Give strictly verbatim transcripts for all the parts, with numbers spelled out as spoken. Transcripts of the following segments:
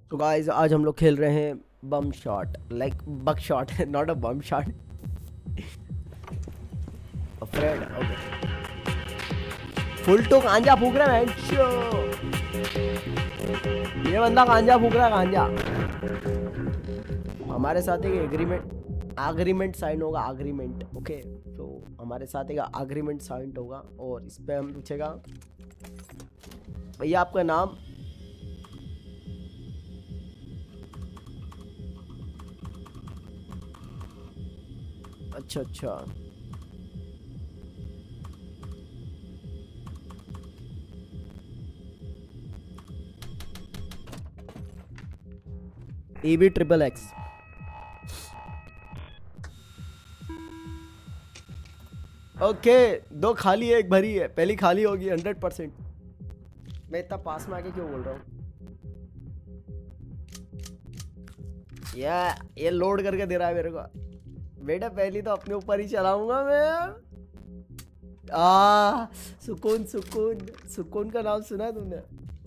तो गाइस आज हम लोग खेल रहे हैं bomb shot, like buck shot, not a bomb shot. Friend okay, full टू गांजा फूक रहा है। ये बंदा गांजा फूक रहा है, गांजा। हमारे साथ एक एग्रीमेंट एग्रीमेंट साइन होगा, एग्रीमेंट ओके। तो हमारे साथ एक एग्रीमेंट साइन होगा और इस पे हम पूछेगा भैया आपका नाम। अच्छा अच्छा, A B triple X. Okay, दो खाली है एक भरी है। पहली खाली होगी हंड्रेड परसेंट। मैं इतना पास में आके क्यों बोल रहा हूँ? या ये लोड करके दे रहा है मेरे को। बेटा पहली तो अपने ऊपर ही चलाऊंगा मैं। आ सुकून सुकून सुकून का नाम सुना है तुमने?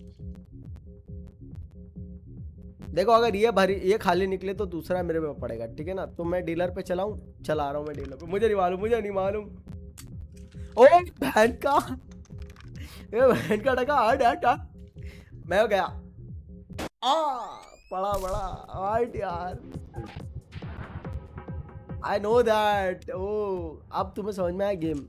देखो अगर ये भरी ये खाली निकले तो दूसरा मेरे पे पड़ेगा, ठीक है ना? तो मैं डीलर पे चलाऊं, चला रहा हूं मैं डीलर पे। मुझे नहीं मालूम, मुझे नहीं मालूम। ओ बहन का, ये बहन का टका हट हट हट। मैं गया आ बड़ा बड़ा हट यार। आई नो दैट। ओ अब तुम्हें समझ में आया गेम,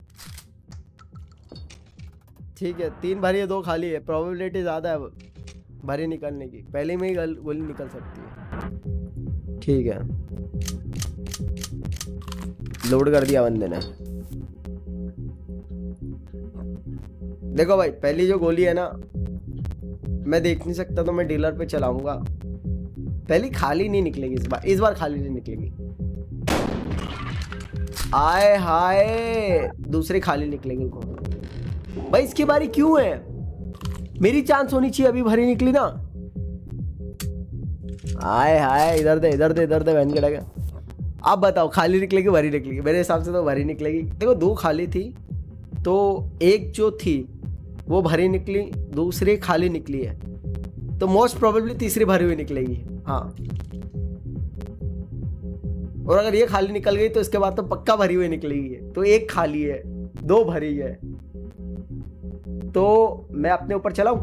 ठीक है? तीन भरी है, दो खाली है। प्रोबेबिलिटी ज्यादा है भरी निकलने की, पहले में ही गोली निकल सकती है। ठीक है, लोड कर दिया बंदे ने। देखो भाई पहली जो गोली है ना, मैं देख नहीं सकता तो मैं डीलर पे चलाऊंगा। पहली खाली नहीं निकलेगी इस बार, इस बार खाली नहीं निकलेगी। आए हाय, दूसरी खाली निकलेगी। भाई इसकी बारी क्यों है? मेरी चांस होनी चाहिए। अभी भरी निकली ना। आए हाय, इधर दे इधर दे इधर दे बहन के डगा। आप बताओ खाली निकलेगी भरी निकलेगी? मेरे हिसाब से तो भरी निकलेगी। देखो दो खाली थी तो एक जो थी वो भरी निकली, दूसरी खाली निकली है, तो मोस्ट प्रोबेबली तीसरी भरी हुई निकलेगी। हाँ, और अगर ये खाली निकल गई तो इसके बाद तो पक्का भरी हुई निकलेगी। तो एक खाली है, दो भरी है, तो मैं अपने ऊपर चलाऊं?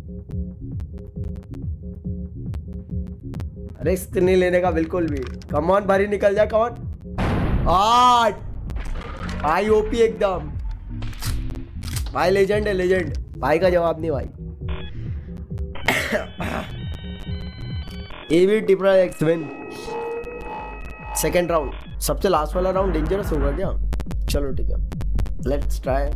रिस्क नहीं लेने का बिल्कुल भी। कमान भरी निकल जाए, कमान। आठ भाई ओपी एकदम। भाई लेजेंड है, लेजेंड। भाई का जवाब नहीं भाई। AV triple X win second round. सबसे लास्ट वाला राउंड डेंजरस होगा क्या? चलो ठीक है, let's try.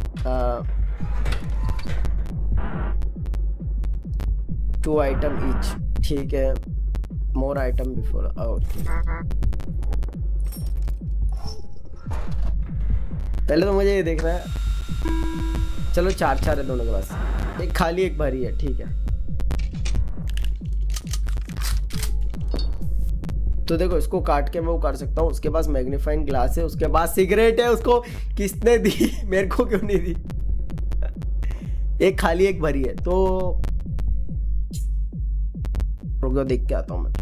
Two item each, ठीक है। More item before out. पहले तो मुझे ये देखना है। चलो चार चार है दोनों के पास, एक खाली एक भरी है, ठीक है। तो देखो इसको काट के मैं वो कर सकता हूँ। उसके पास मैग्नीफाइंग ग्लास है, उसके पास सिगरेट है, उसको किसने दी? मेरे को क्यों नहीं दी? एक खाली एक भरी है, तो रुक जाओ देख के आता हूँ मैं।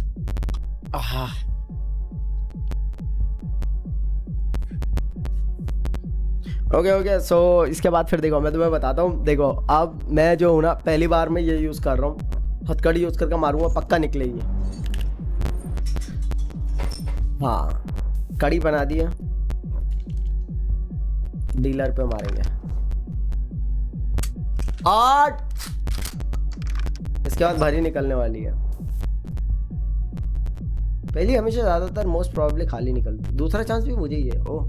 ओके ओके, सो इसके बाद फिर देखो मैं तुम्हें बताता हूँ। देखो अब मैं जो हूँ ना, पहली बार मैं ये यूज कर रहा हूँ। हथकड़ी यूज करके मारूंगा, पक्का निकलेगी। हाँ, कड़ी बना दिया। डीलर पे मारेंगे। आठ, इसके बाद भरी निकलने वाली है। पहली हमेशा ज्यादातर मोस्ट प्रोबेबली खाली निकलती। दूसरा चांस भी मुझे ही है। ओ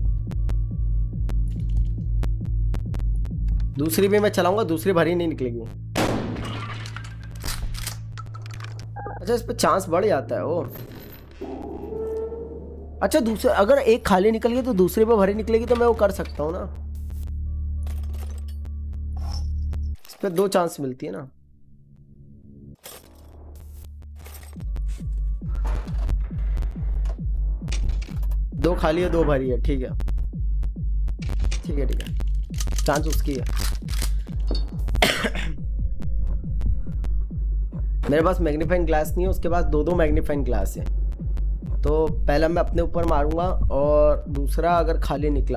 दूसरी भी मैं चलाऊंगा, दूसरी भरी नहीं निकलेगी। अच्छा, इस पे चांस बढ़ जाता है। ओ अच्छा, दूसरे अगर एक खाली निकल गई तो दूसरे पे भरी निकलेगी, तो मैं वो कर सकता हूँ ना। इस पे दो चांस मिलती है ना। दो खाली है, दो भरी है, ठीक है ठीक है ठीक है। चांस उसकी है। मेरे पास मैग्नीफाइंग ग्लास नहीं है, उसके पास दो दो मैग्नीफाइंग ग्लास है। तो पहला मैं अपने ऊपर मारूंगा और दूसरा अगर खाली निकला,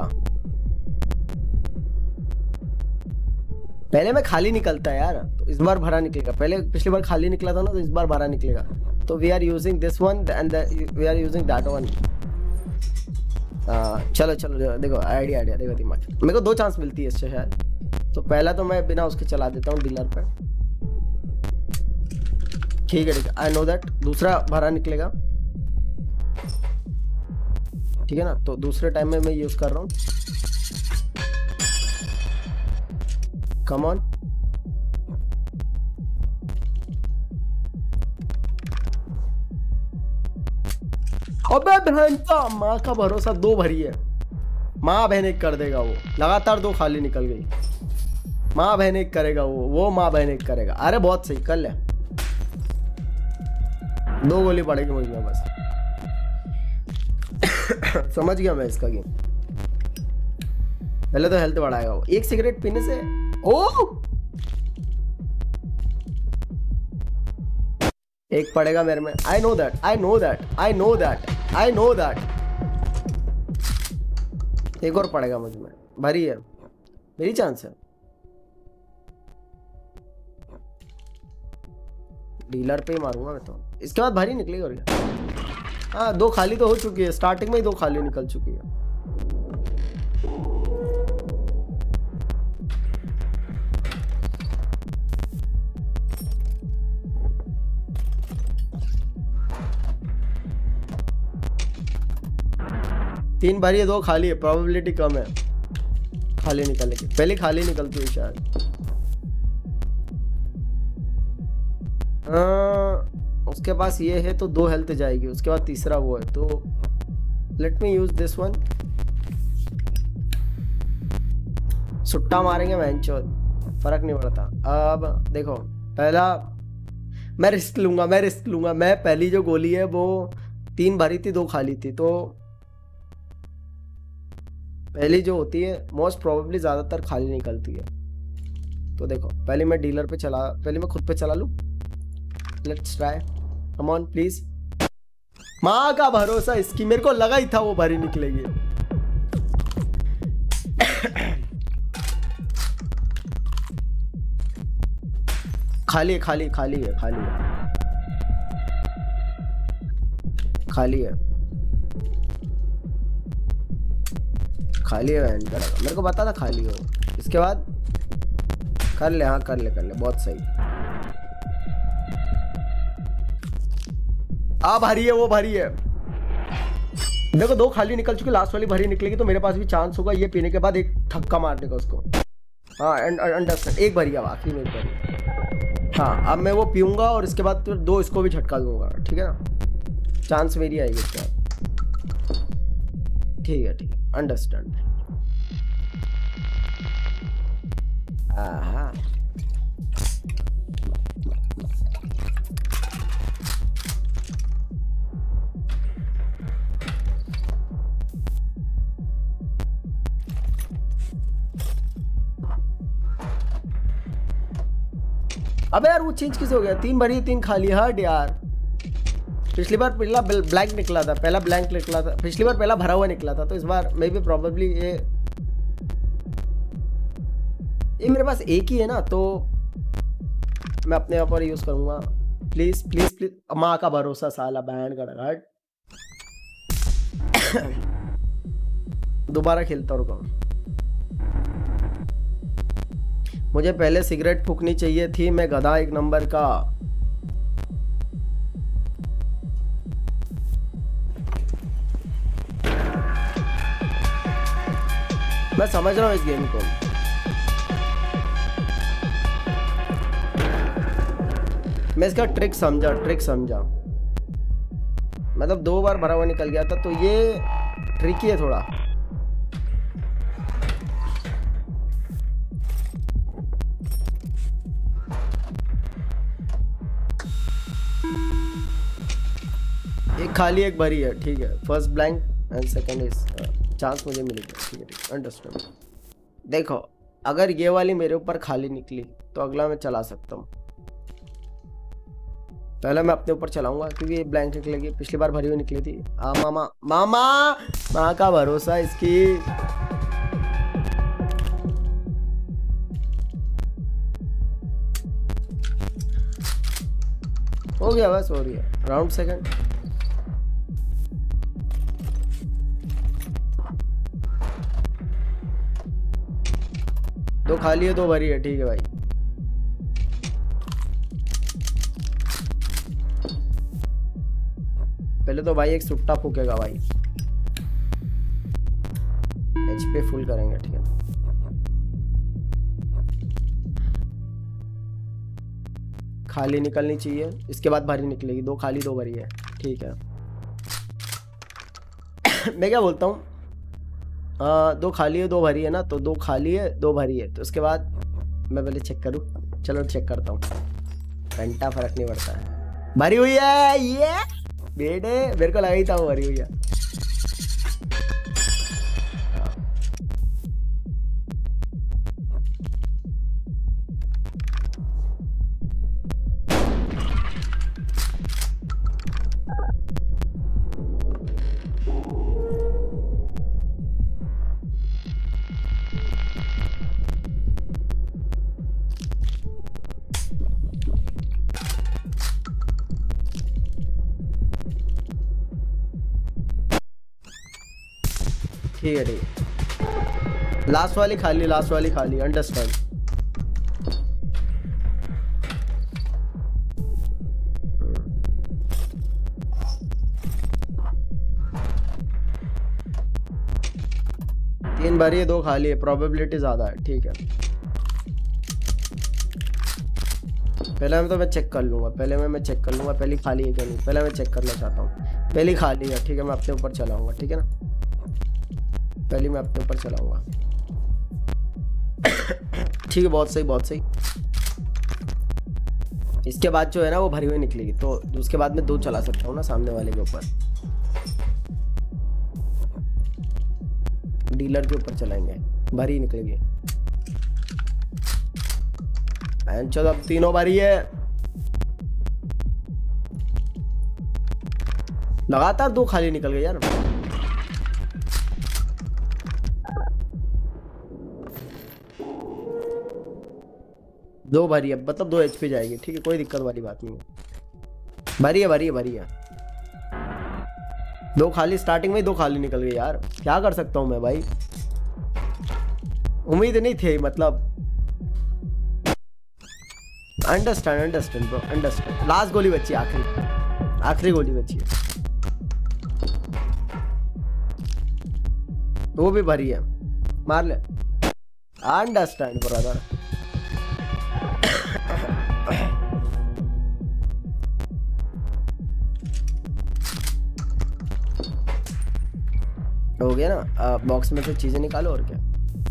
पहले में खाली निकलता है यार, तो इस बार भरा निकलेगा। पहले पिछली बार खाली निकला था ना, तो इस बार भरा निकलेगा। तो we are using this one and we are using that one. चलो चलो देखो आइडिया आइडिया देखो दिमाग। मेरे को दो चांस मिलती है इससे शायद। तो पहला तो मैं बिना उसके चला देता हूँ डीलर पे। ठीक है ठीक है, आई नो दैट। दूसरा भरा निकलेगा, ठीक है ना। तो दूसरे टाइम में मैं यूज कर रहा हूँ। कम ऑन, अबे बहन का माँ का भरोसा, दो भरी है। माँ बहन एक कर देगा वो, लगातार दो खाली निकल गई। माँ बहन एक करेगा वो वो माँ बहन एक करेगा। अरे बहुत सही, कर ले। दो गोली पड़ेगी मुझ में बस। समझ गया मैं इसका गेम। पहले तो हेल्थ बढ़ाएगा वो एक सिगरेट पीने से। ओ एक पड़ेगा मेरे में। I know that I know that I know that I know that. एक और पड़ेगा मुझ में, भरी है, मेरी चांस है। डीलर पे ही मारूंगा मैं तो, इसके बाद भारी निकलेगी। और क्या, हाँ दो खाली तो हो चुकी है, स्टार्टिंग में ही दो खाली निकल चुकी है। तीन भरी है, दो खाली है, प्रोबेबिलिटी कम है खाली निकलने की। पहले खाली निकलती है शायद। आ, उसके पास ये है तो दो हेल्थ जाएगी, उसके बाद तीसरा वो है। तो let me use this one. सुट्टा मारेंगे मैंचोद, फर्क नहीं पड़ता। अब देखो पहला मैं रिस्क लूंगा, मैं रिस्क लूंगा मैं पहली जो गोली है वो तीन भरी थी, दो खाली थी। तो पहली जो होती है मोस्ट प्रोबेबली ज्यादातर खाली निकलती है। तो देखो पहले मैं डीलर पे चला, पहले मैं खुद पे चला लूं। Let's try, come on please. माँ का भरोसा इसकी, मेरे को लगा ही था वो भरी निकलेगी। खाली है खाली खाली है खाली है खाली है खाली है वैन करेगा, मेरे को पता था खाली हो। इसके बाद कर ले, हाँ कर ले कर ले, बहुत सही। आ भरी है, वो भरी है। देखो दो खाली निकल चुकी, लास्ट वाली भरी निकलेगी तो मेरे पास भी चांस होगा ये पीने के बाद एक ठक्का मारने का उसको। हाँ अंडरस्टैंड, एक भरी है आखिरी में, एक भरी। हाँ अब मैं वो पीऊंगा और इसके बाद फिर दो इसको भी झटका दूंगा, ठीक है ना। चांस मेरी आएगी इसके बाद। ठीक है ठीक है, अंडरस्टैंड। हाँ अबे यार वो चेंज किसे हो गया? तीन भरी तीन खाली, हट यार। पिछली बार पहला ब्लैंक निकला था, पहला ब्लैंक निकला था पिछली बार, पहला भरा हुआ निकला था। तो इस बार मे बी प्रॉबेबली ये ये मेरे पास एक ही है ना, तो मैं अपने यहाँ पर यूज करूंगा। प्लीज प्लीज प्लीज, माँ का भरोसा साला बैंड का हट। दोबारा खेलता रुका। मुझे पहले सिगरेट फूकनी चाहिए थी, मैं गधा एक नंबर का। मैं समझ रहा हूँ इस गेम को। मैं इसका ट्रिक समझा, ट्रिक समझा मतलब दो बार भरा हुआ निकल गया था, तो ये ट्रिकी है थोड़ा। एक खाली एक भरी है, ठीक है। First blank and second is chance मुझे मिलेगा, ठीक है ठीक, अंडरस्टैंड। देखो अगर ये वाली मेरे ऊपर खाली निकली तो अगला मैं चला सकता हूँ। पहले मैं अपने ऊपर चलाऊंगा क्योंकि ये ब्लैंक निकलेगी, पिछली बार भरी हुई निकली थी। आ मामा मामा माँ का भरोसा इसकी। हो गया बस, हो रही है राउंड सेकंड। दो खाली है दो भरी है, ठीक है भाई। पहले तो भाई एक सुट्टा फूकेगा भाई, एचपी फुल करेंगे, ठीक है। खाली निकलनी चाहिए, इसके बाद भरी निकलेगी। दो खाली दो भरी है, ठीक है। मैं क्या बोलता हूँ, दो खाली है दो भरी है ना, तो दो खाली है दो भरी है, तो उसके बाद मैं पहले चेक करूँ। चलो चेक करता हूँ, घंटा फर्क नहीं पड़ता है। भरी हुई है ये बेटे, मेरे को लगा ही था वो भरी हुई है। ठीक है ठीक है, लास्ट वाली खाली, लास्ट वाली खाली, अंडरस्टैंड। तीन भरी है दो खाली है, प्रोबेबिलिटी ज्यादा है, ठीक है। पहले मैं तो मैं चेक कर लूंगा, पहले मैं मैं चेक कर लूंगा पहली खाली है क्या नहीं, पहले मैं चेक करना चाहता हूँ। पहली खाली है, ठीक है, मैं अपने ऊपर चलाऊंगा, ठीक है ना। पहले मैं अपने ऊपर चलाऊंगा, ठीक है, बहुत सही बहुत सही। इसके बाद जो है ना वो भरी हुई निकलेगी, तो उसके बाद मैं दो चला सकता हूँ ना सामने वाले के ऊपर, डीलर के ऊपर चलाएंगे, भरी निकलेगी। चलो अब तीनों भरी है, लगातार दो खाली निकल गए यार। दो भरी है, मतलब दो एचपी जाएगी, ठीक है, कोई दिक्कत वाली बात नहीं है। भरी है भरी है भरी है, दो खाली स्टार्टिंग में ही दो खाली निकल गई यार, क्या कर सकता हूँ मैं भाई, उम्मीद नहीं थी मतलब। Understand understand bro understand. Last गोली बची, आखिरी आखिरी गोली बची है, वो भी भरी है, मार ले। Understand brother. हो गया ना, बॉक्स में से चीजें निकालो और क्या।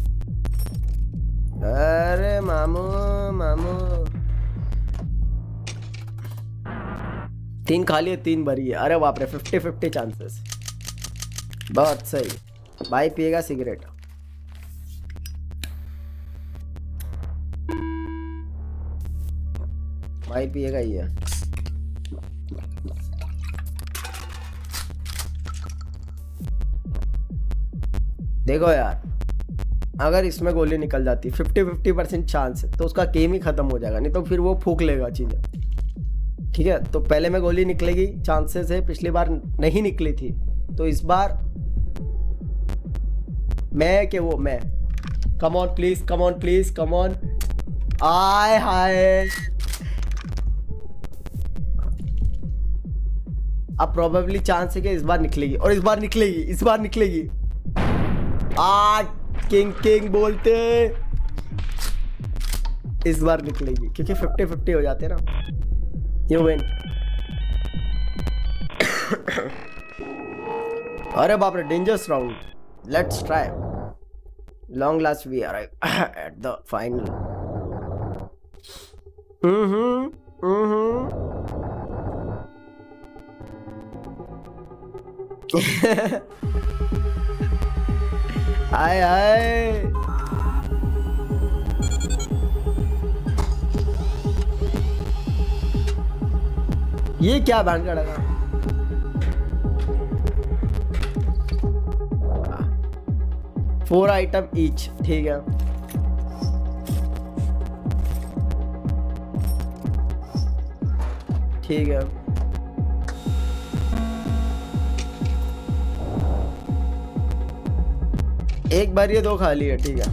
अरे मामू मामू, तीन खाली है तीन भरी है, अरे बाप रे, फिफ्टी फिफ्टी चांसेस, बहुत सही। भाई पिएगा सिगरेट, भाई पिएगा ही है। देखो यार, अगर इसमें गोली निकल जाती फिफ्टी फिफ्टी परसेंट चांस है, तो उसका गेम ही खत्म हो जाएगा, नहीं तो फिर वो फूक लेगा चीजें, ठीक है। तो पहले में गोली निकलेगी, चांसेस है, पिछली बार नहीं निकली थी, तो इस बार मैं के वो मैं, come on please come on please come on, आय हाय। अब प्रोबेबली चांस है कि इस बार निकलेगी, और इस बार निकलेगी, इस बार निकलेगी। आ किंग किंग बोलते, इस बार निकलेगी, क्योंकि फिफ्टी फिफ्टी हो जाते हैं ना। You win. अरे बाप रे, dangerous round, let's try. Long last we are at the final. Hmm hmm आए आए, ये क्या बैंड का लगा? फोर आइटम ईच, ठीक है। ठीक है, एक बार ये दो खाली है, ठीक है।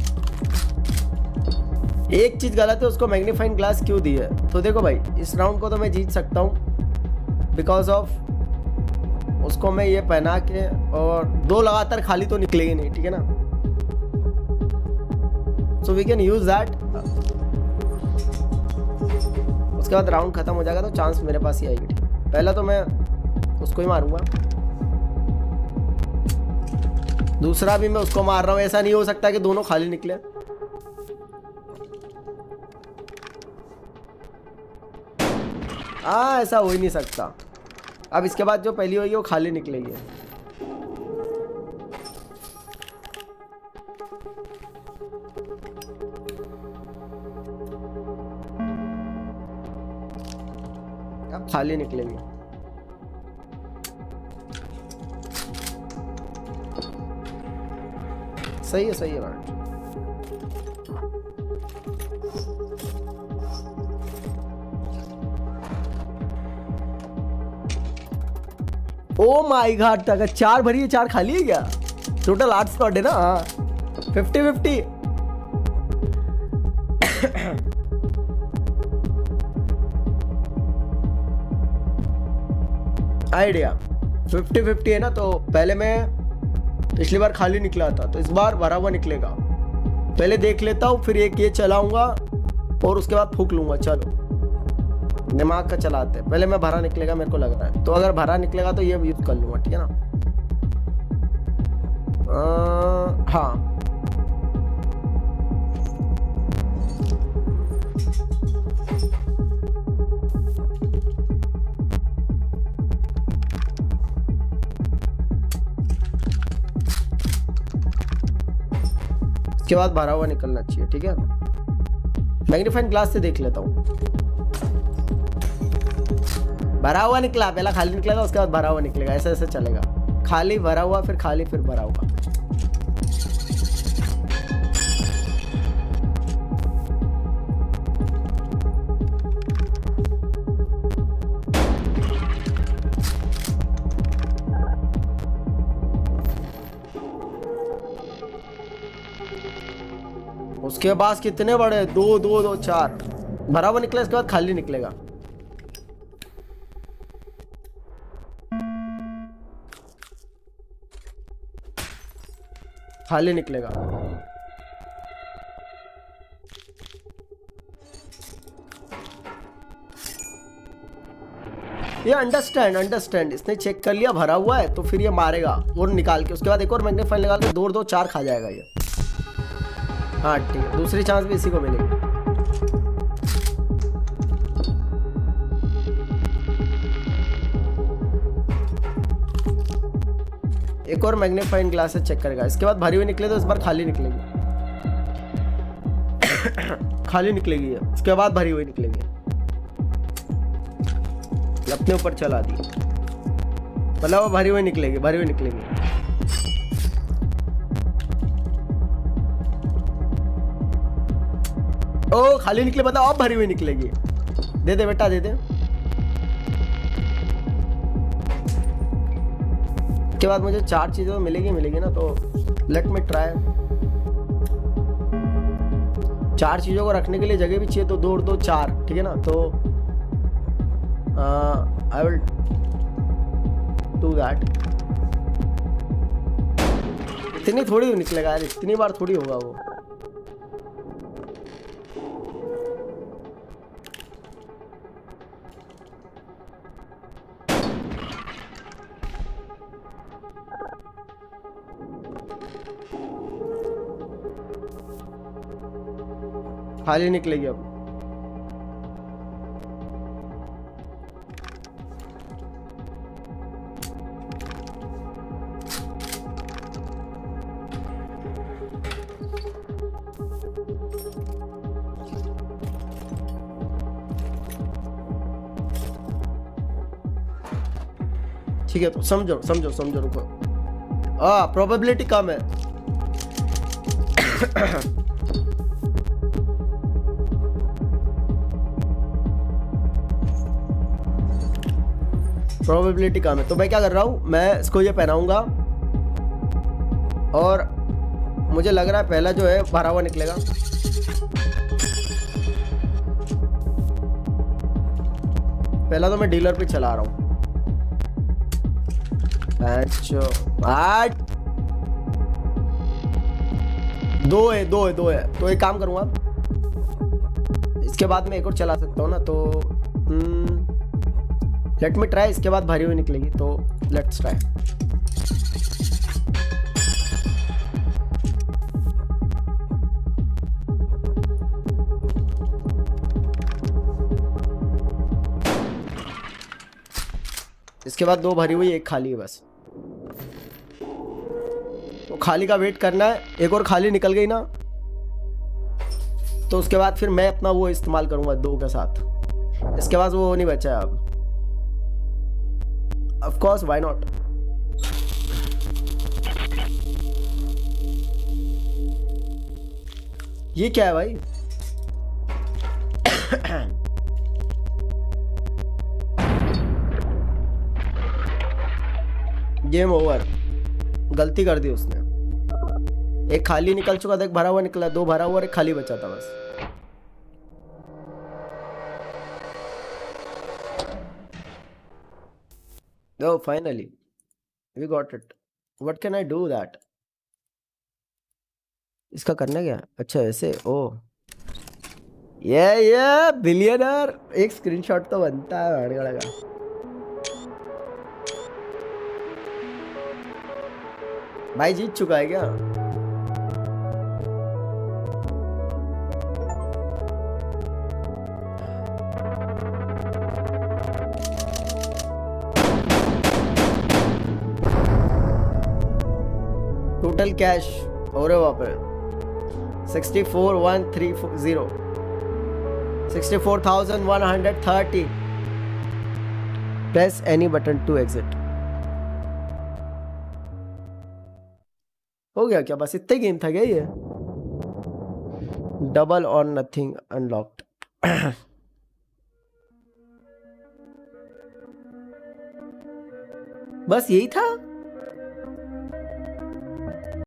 एक चीज गलत है, उसको मैग्नीफाइंग ग्लास क्यों दी है? तो देखो भाई, इस राउंड को तो मैं जीत सकता हूँ बिकॉज ऑफ उसको मैं ये पहना के, और दो लगातार खाली तो निकलेगी नहीं, ठीक है ना। So we can use that. उसके बाद राउंड खत्म हो जाएगा तो चांस मेरे पास ही आएगी, ठीक है। पहला तो मैं उसको ही मारूंगा, दूसरा भी मैं उसको मार रहा हूँ। ऐसा नहीं हो सकता कि दोनों खाली निकले। हाँ, ऐसा हो ही नहीं सकता। अब इसके बाद जो पहली होगी वो खाली निकलेगी। अब खाली निकलेगी। सही है, सही है मैडम। ओ माई गॉड, अगर चार भरी है, चार खाली है क्या? टोटल आठ स्लॉट है ना। हाँ, fifty fifty. Idea fifty fifty है ना। तो पहले मैं पिछली बार खाली निकला था, तो इस बार भरा हुआ निकलेगा। पहले देख लेता हूँ, फिर एक ये चलाऊंगा और उसके बाद फूक लूंगा। चलो, दिमाग का चलाते हैं। पहले मैं भरा निकलेगा मेरे को लग रहा है, तो अगर भरा निकलेगा तो ये यूज कर लूंगा, ठीक है ना। आ, हाँ, इसके बाद भरा हुआ निकलना चाहिए, ठीक है। मैग्नीफाइंग ग्लास से देख लेता हूँ। भरा हुआ निकला, पहला खाली निकलेगा, उसके बाद भरा हुआ निकलेगा। ऐसे ऐसे चलेगा, खाली भरा हुआ, फिर खाली, फिर भरा हुआ। उसके पास कितने बड़े? दो दो दो चार। भरा हुआ निकला, इसके बाद खाली निकलेगा। खाली निकलेगा। ये अंडरस्टैंड अंडरस्टैंड इसने चेक कर लिया भरा हुआ है, तो फिर ये मारेगा और निकाल के उसके बाद एक और मैग्नीफाइंग निकाल के दो दो चार खा जाएगा ये। हाँ ठीक है, दूसरी चांस भी इसी को मिलेगी। एक और मैग्नीफाइंग ग्लास से चेक करेगा। इसके बाद भरी हुई निकले तो इस बार खाली निकलेगी। खाली निकलेगी है, उसके बाद भरी हुई निकलेगी। अपने ऊपर चला दी, मतलब वो भरी हुई निकलेगी, भरी हुई निकलेगी। ओ खाली निकले, बताओ अब भरी हुई निकलेगी। दे दे बेटा, दे दे। के बाद मुझे चार चीजें तो मिलेगी मिलेगी ना, तो लेट मी ट्राई। चार चीजों को रखने के लिए जगह भी चाहिए, तो दो और दो चार, ठीक है ना। तो आई विल डू दैट। इतनी थोड़ी निकलेगा यार, इतनी बार थोड़ी होगा वो। खाली निकलेगी अब। ठीक है तो समझो समझो समझो रुको। हाँ प्रोबेबिलिटी कम है। प्रोबेबिलिटी कम है तो मैं क्या कर रहा हूँ, मैं इसको ये पहनाऊंगा और मुझे लग रहा है पहला जो है भरा हुआ निकलेगा। पहला तो मैं डीलर पे चला रहा हूँ। आठ दो है दो है दो है तो एक काम करूंगा, इसके बाद मैं एक और चला सकता हूँ ना, तो लेट मी ट्राई। इसके बाद भरी हुई निकलेगी तो लेट्स ट्राई। इसके बाद दो भरी हुई एक खाली है बस, तो खाली का वेट करना है। एक और खाली निकल गई ना तो उसके बाद फिर मैं अपना वो इस्तेमाल करूंगा दो के साथ। इसके बाद वो नहीं बचा है अब। Of course why not. ये क्या है भाई? Game over. गलती कर दी उसने। एक खाली निकल चुका था, एक भरा हुआ निकला, दो भरा हुआ और एक खाली बचा था बस। Oh, finally we got it. What can I do that? इसका करना क्या? अच्छा ऐसे। ओ ये ये बिलियनर। एक स्क्रीनशॉट तो बनता है भाड़गड़ा का। भाई जीत चुका है क्या? टोटल कैश और वहाँ पे sixty four one three zero sixty four thousand one hundred thirty. Press any button to exit. हो गया क्या? बस इतना ही गेम था क्या ये? डबल और नथिंग अनलॉक्ड। बस यही था।